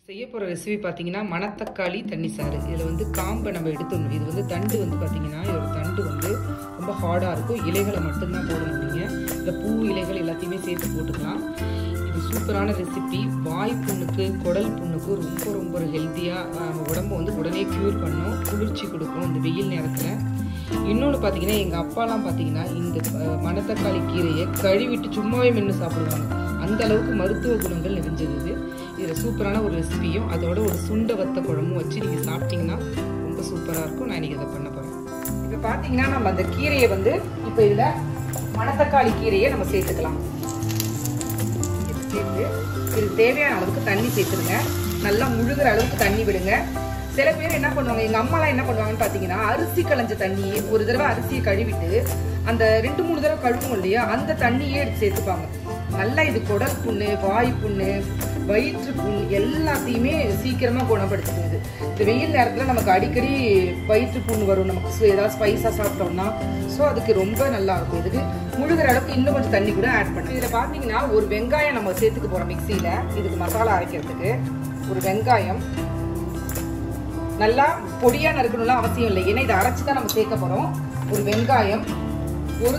செய்ய போகிற ரெசிபி பார்த்தீங்கன்னா மணத்தக்காளி தண்ணி சாறு. இதில் வந்து காம்பை நம்ம எடுத்துடணும். இது வந்து தண்டு வந்து பார்த்தீங்கன்னா இதோட தண்டு வந்து ரொம்ப ஹார்டாக இருக்கும். இலைகளை மட்டும்தான் போடணும். நீங்கள் இந்த பூ இலைகள் எல்லாத்தையுமே சேர்த்து போட்டுக்கலாம். இது சூப்பரான ரெசிபி. வாய் புண்ணுக்கு, குடல் புண்ணுக்கு ரொம்ப ரொம்ப ஒரு ஹெல்த்தியாக உடம்பை வந்து உடனே க்யூர் பண்ணும், குளிர்ச்சி கொடுக்கும் இந்த வெயில் நேரத்தில். இன்னொன்று பார்த்தீங்கன்னா எங்கள் அப்பாலாம் பார்த்தீங்கன்னா இந்த மணத்தக்காளி கீரையை கழுவிட்டு சும்மாவே மென்று சாப்பிடுவாங்க. அந்த அளவுக்கு மருத்துவ குணங்கள் நிறைஞ்சது. இதில் சூப்பரான ஒரு ரெசிபியும் அதோட ஒரு சுண்டை வத்த குழம்பும் வச்சு நீங்கள் சாப்பிட்டீங்கன்னா ரொம்ப சூப்பராக இருக்கும். நான் இன்றைக்கி அதை பண்ண போகிறேன். இப்போ பார்த்தீங்கன்னா நம்ம அந்த கீரையை வந்து இப்போ இதில் மணத்தக்காளி கீரையை நம்ம சேர்த்துக்கலாம். சேர்த்து இது தேவையான அளவுக்கு தண்ணி சேர்த்துருங்க. நல்லா முழுகிற அளவுக்கு தண்ணி விடுங்க. சில பேர் என்ன பண்ணுவாங்க, எங்கள் அம்மாலாம் என்ன பண்ணுவாங்கன்னு பார்த்தீங்கன்னா அரிசி களைஞ்ச தண்ணி ஒரு தடவை அரிசியை கழுவிட்டு அந்த 2-3 தடவை கழுவும் இல்லையா, அந்த தண்ணியே எடுத்து சேர்த்துப்பாங்க. நல்லா இது குடல் புண்ணு, வாய் புண்ணு, வயிற்று புண் எல்லாத்தையுமே சீக்கிரமாக குணப்படுத்துது. இந்த வெயில் நேரத்தில் நமக்கு அடிக்கடி வயிற்று புண்ணு வரும், நமக்கு ஏதாவது ஸ்பைஸாக சாப்பிட்டோம்னா. ஸோ அதுக்கு ரொம்ப நல்லா இருக்கும். இதுக்கு முழுகிற அளவுக்கு இன்னும் கொஞ்சம் தண்ணி கூட ஆட் பண்ணும். இதில் பார்த்தீங்கன்னா ஒரு வெங்காயம் நம்ம சேர்த்துக்க போகிறோம் மிக்சியில். இதுக்கு மசாலா அரைக்கிறதுக்கு ஒரு வெங்காயம் நல்லா பொடியாக நறுக்கணும்லாம் அவசியம் இல்லை, ஏன்னா இதை அரைச்சி தான் நம்ம சேர்க்க போகிறோம். ஒரு வெங்காயம், ஒரு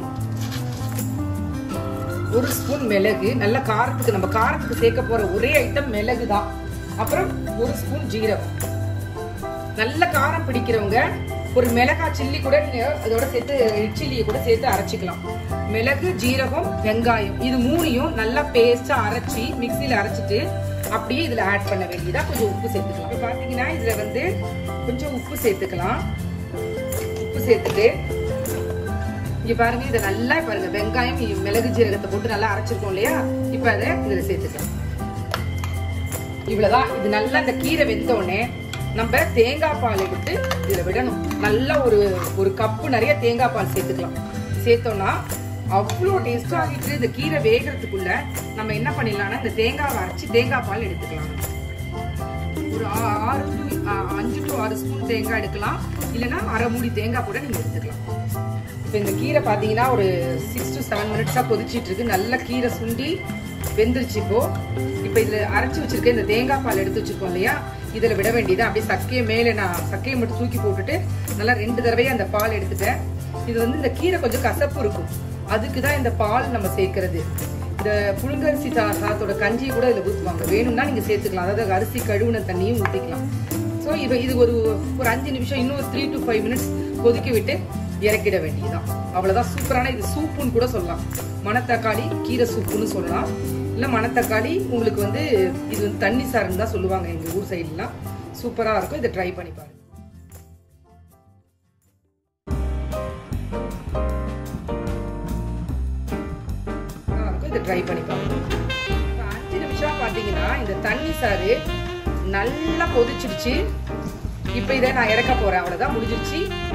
ஸ்பூன் மிளகு, நல்ல காரத்துக்கு நம்ம காரத்துக்கு சேர்க்க போற ஒரே ஐட்டம் மிளகு தான். அப்புறம் ஒரு ஸ்பூன் ஜீரகம். நல்ல காரம் பிடிக்கிறவங்க ஒரு மிளகாய் சில்லி கூட அதோட சேர்த்து சில்லியை கூட சேர்த்து அரைச்சிக்கலாம். மிளகு, ஜீரகம், வெங்காயம் இது மூணையும் நல்லா பேஸ்டா அரைச்சி மிக்சியில அரைச்சிட்டு அப்படியே இதுல ஆட் பண்ண வேண்டியதா. கொஞ்சம் உப்பு சேர்த்துக்கலாம். இப்போ பாத்தீங்கன்னா இதுல வந்து கொஞ்சம் உப்பு சேர்த்துக்கலாம். உப்பு சேர்த்துட்டு இங்க பாருங்க, இதை நல்லா பாருங்க, வெங்காயம் மிளகு ஜீரகத்தை போட்டு நல்லா அரைச்சிருக்கோம் இல்லையா, இப்ப அதை இதுல சேர்த்துக்கலாம். இவ்வளவுதான். இது நல்லா இந்த கீரை வெந்தோடனே நம்ம தேங்காய் பால் எடுத்து இதுல விடணும். நல்லா ஒரு கப்பு நிறைய தேங்காய் பால் சேர்த்துக்கலாம். சேர்த்தோம்னா அவ்வளோ டேஸ்டா ஆகிட்டு. இந்த கீரை வேகிறதுக்குள்ள நம்ம என்ன பண்ணிடலாம்னா இந்த தேங்காவை அரைச்சி தேங்காய் பால் எடுத்துக்கலாம். ஒரு 5 to 6 ஸ்பூன் தேங்காய் எடுக்கலாம், இல்லைன்னா அரை மூடி தேங்காய் கூட நீங்க எடுத்துக்கலாம். இப்போ இந்த கீரை பார்த்தீங்கன்னா ஒரு 6 to 7 மினிட்ஸாக கொதிச்சிட்டு இருக்கு. நல்ல கீரை சுண்டி வெந்துருச்சு. இப்போ இதில் அரைச்சி வச்சிருக்க இந்த தேங்காய் பால் எடுத்து வச்சிருக்கோம் இல்லையா, இதில் விட வேண்டியது. அப்படியே சக்கையை மேலே நான் சக்கையை மட்டும் தூக்கி போட்டுட்டு நல்லா 2 தடவையாக அந்த பால் எடுத்துட்டேன். இது வந்து இந்த கீரை கொஞ்சம் கசப்பு இருக்கும், அதுக்கு தான் இந்த பால் நம்ம சேர்க்கறது. இந்த புழுங்கரிசி சாதத்தோட கஞ்சியை கூட இதில் ஊற்றுவாங்க, வேணும்னா நீங்கள் சேர்த்துக்கலாம். அதாவது அரிசி கழுவுன தண்ணியும் ஊற்றிக்கலாம். ஸோ இது ஒரு 5 நிமிஷம் இன்னும் 3 to 5 மினிட்ஸ் கொதிக்க விட்டு இறக்கிட வேண்டியதுதான். அவ்வளவுதான். சூப்பரான இது சூப்புன்னு கூட சொல்லலாம். மணத்தக்காளி கீரை சூப்புன்னு சொல்லலாம். இல்லை மணத்தக்காளி உங்களுக்கு வந்து இது வந்து தண்ணி சாருன்னு தான் சொல்லுவாங்க எங்கள் ஊர் சைட்லாம். சூப்பராக இருக்கும். இதை ட்ரை பண்ணி பாருங்க. இதை ட்ரை பண்ணி பாருங்க. 5 நிமிஷம் பார்த்தீங்கன்னா இந்த தண்ணி சாறு நல்லா கொதிச்சிடுச்சு. இப்போ இதை நான் இறக்க போறேன். அவ்வளவுதான், முடிஞ்சிருச்சு.